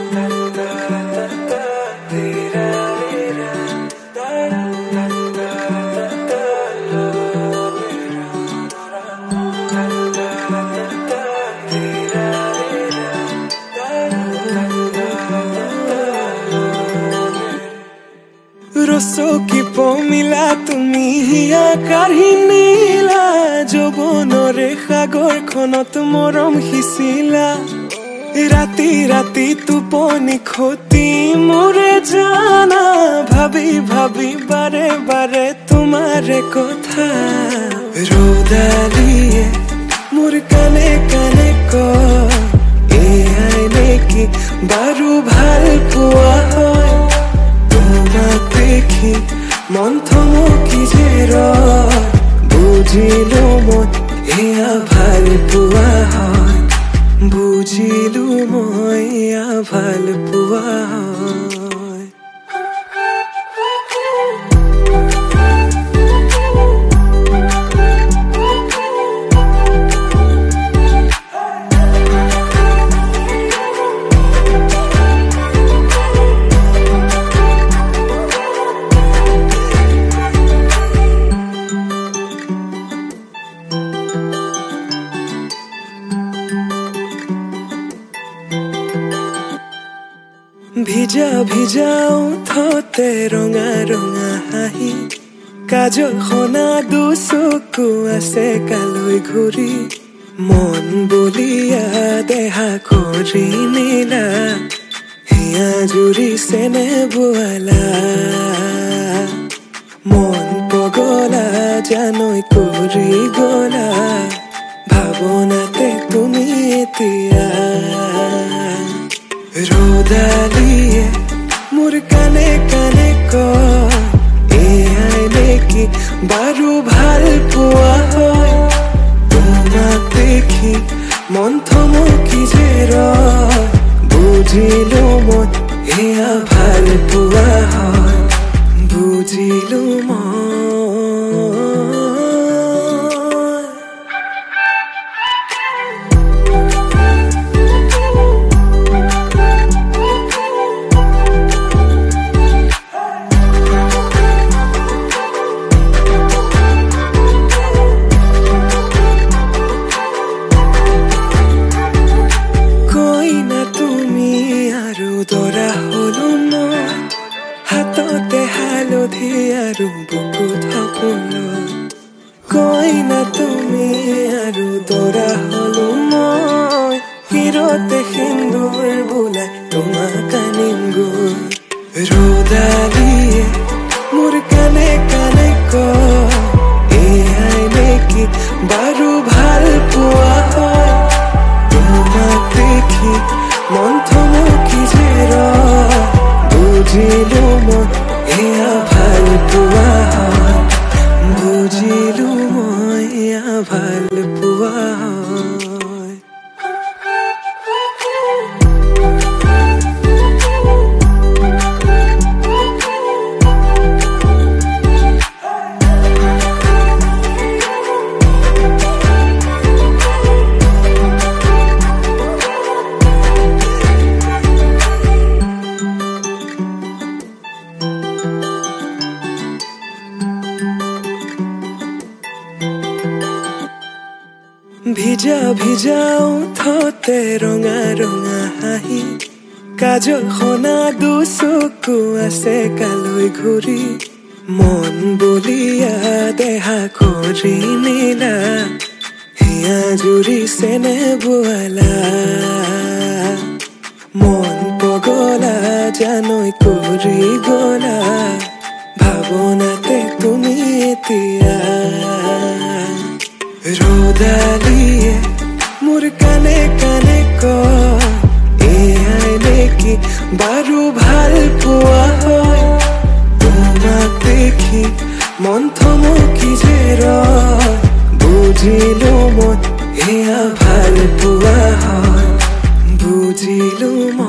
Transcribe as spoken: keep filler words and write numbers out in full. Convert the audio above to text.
Rossouw কি পমিলা তুমি আকাৰি নীলা যৌৱনৰে সাগৰখনত মৰম সিঁচিলা ৰাতি ৰাতি টোপনি খতি মোৰে জানা ভাবি ভাবি বাৰে বাৰে তোমাৰে কথা ৰ'দালিয়ে মোৰ কানে কানে কয় এয়াই নেকি বাৰু ভাল পোৱা হয় তোমাক দেখি মন থমকি যে ৰয় বুজিলো মই এয়া ভাল পোৱা হয় বুজিলো মই এয়া ভাল পোৱা হয় ভিজা ভিজা উঠতে ৰঙা ৰঙা হাঁহি কাজল সনা দুচকু আছে কালৈ ঘূৰি মন বলিয়া দেহা কৰি নীলা হিয়া জুৰিছে নে বোৱালা মন পগলা জানৈ কৰি গলা ভাৱনাতে তুমি এতিয়া ৰ'দালিয়ে মোৰ কানে কানে কয় এয়াই নেকি বাৰু ভাল পোৱা হয় তোমাক দেখি মন থমকি যে ৰয় বুজিলো মই এয়া ভাল পোৱা হয় বুজিলো মই দৰা হলো মই হাততে হালধি আৰু বুকুত সপোন কইনা তুমি আৰু দৰা হলো মই হিৰতে সিন্দুৰ বোলাই তোমাক আনিম গৈ ৰ'দালিয়ে মোৰ কানে কানে কয় এয়াই নেকি বাৰু ভাল পোৱা হয় তোমাক দেখি মন থমকি যে ৰয় বুজিলো মই এয়া ভাল পোৱা হয় বুজিলো মই এয়া ভাল পোৱা হয় ভিজা ভিজা উঠতে ৰঙা ৰঙা হাঁহি কাজল সনা দুচকু আছে কালৈ ঘূৰি মন বলিয়া দেহা কৰি নীলা হিয়া জুৰিছে নে বোৱালা মন পগলা জানৈ কৰি গলা ভাৱনাতে তুমি এতিয়া ৰ'দালিয়ে মোৰ কানে কানে কয় এয়াই নেকি বাৰু ভাল পোৱা হয় তোমাক দেখি মন থমকি যে ৰয় বুজিলো মই এয়া ভাল পোৱা হয় বুজিলো মই